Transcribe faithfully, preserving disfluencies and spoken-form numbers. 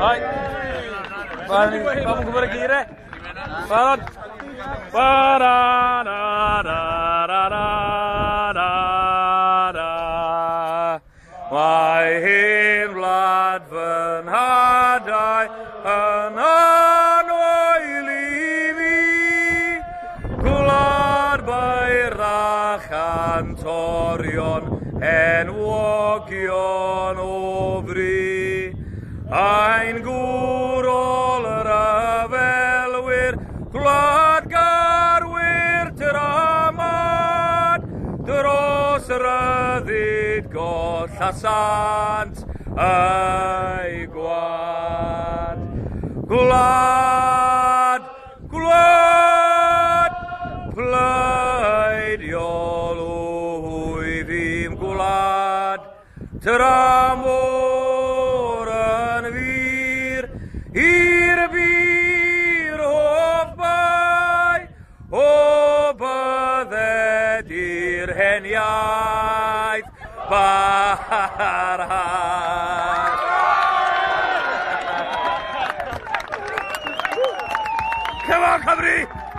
Hai. Bani, kamu ke kiri. Parad. Parada da da da da da. My hemblad van hadai an anoilimi. Gwlad bairach antorion enwogion obri. Ein gwrol yr afelwyr, gwlad garwyr tyramad, dros ryddid goll a sant ei gwad. Gwlad, gwlad, pleidiol wyf i'm gwlad, tyramor yn fyr, i'r byr hofbai, o bydded i'r heniaeth barhad. Come on, Cymru!